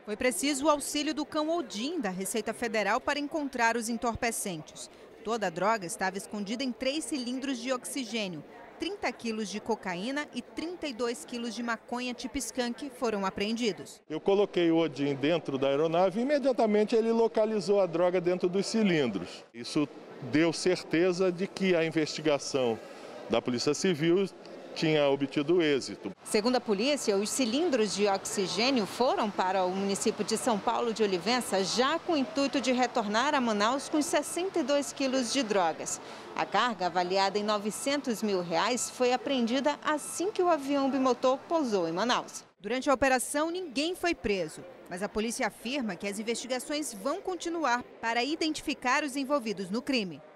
Foi preciso o auxílio do cão Odin da Receita Federal para encontrar os entorpecentes. Toda a droga estava escondida em 3 cilindros de oxigênio. 30 quilos de cocaína e 32 quilos de maconha tipo skunk foram apreendidos. Eu coloquei o Odin dentro da aeronave e imediatamente ele localizou a droga dentro dos cilindros. Isso deu certeza de que a investigação da Polícia Civil tinha obtido êxito. Segundo a polícia, os cilindros de oxigênio foram para o município de São Paulo de Olivença já com o intuito de retornar a Manaus com 62 quilos de drogas. A carga, avaliada em R$900 mil, foi apreendida assim que o avião bimotor pousou em Manaus. Durante a operação, ninguém foi preso, mas a polícia afirma que as investigações vão continuar para identificar os envolvidos no crime.